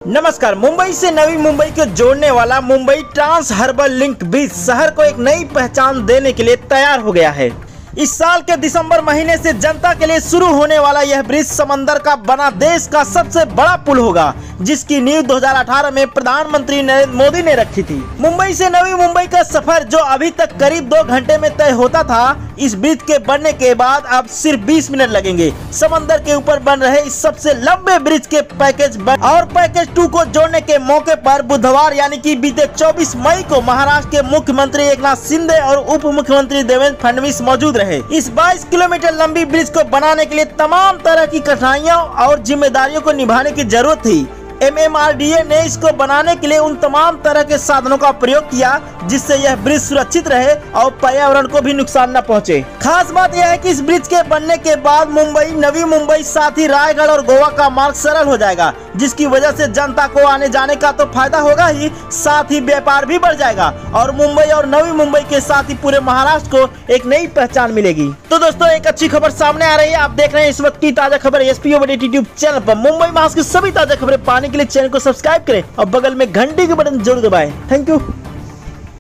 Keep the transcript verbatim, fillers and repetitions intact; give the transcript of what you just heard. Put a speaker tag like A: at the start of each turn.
A: नमस्कार। मुंबई से नवी मुंबई को जोड़ने वाला Mumbai trans harbour link bridge शहर को एक नई पहचान देने के लिए तैयार हो गया है। इस साल के दिसंबर महीने से जनता के लिए शुरू होने वाला यह ब्रिज समंदर का बना देश का सबसे बड़ा पुल होगा, जिसकी नींव दो हज़ार अठारह में प्रधानमंत्री नरेंद्र मोदी ने रखी थी। मुंबई से नवी मुंबई का सफर जो अभी तक करीब दो घंटे में तय होता था, इस ब्रिज के बनने के बाद अब सिर्फ बीस मिनट लगेंगे। समंदर के ऊपर बन रहे इस सबसे लंबे ब्रिज के पैकेज और पैकेज टू को जोड़ने के मौके पर बुधवार यानी कि बीते चौबीस मई को महाराष्ट्र के मुख्यमंत्री एकनाथ शिंदे और उप मुख्यमंत्री देवेंद्र फडणवीस मौजूद रहे। इस बाईस किलोमीटर लंबी ब्रिज को बनाने के लिए तमाम तरह की कठिनाइयों और जिम्मेदारियों को निभाने की जरूरत थी। M M R D A ने इसको बनाने के लिए उन तमाम तरह के साधनों का प्रयोग किया जिससे यह ब्रिज सुरक्षित रहे और पर्यावरण को भी नुकसान न पहुंचे। खास बात यह है कि इस ब्रिज के बनने के बाद मुंबई, नवी मुंबई, साथ ही रायगढ़ और गोवा का मार्ग सरल हो जाएगा, जिसकी वजह से जनता को आने जाने का तो फायदा होगा ही, साथ ही व्यापार भी बढ़ जाएगा और मुंबई और नवी मुंबई के साथ ही पूरे महाराष्ट्र को एक नई पहचान मिलेगी। तो दोस्तों, एक अच्छी खबर सामने आ रही है। आप देख रहे हैं इस वक्त की ताजा खबर S P update YouTube channel पर। मुंबई महाराष्ट्र की सभी ताजा खबरें पाने के लिए चैनल को सब्सक्राइब करें और बगल में घंटी के बटन जरूर दबाएं। Thank you.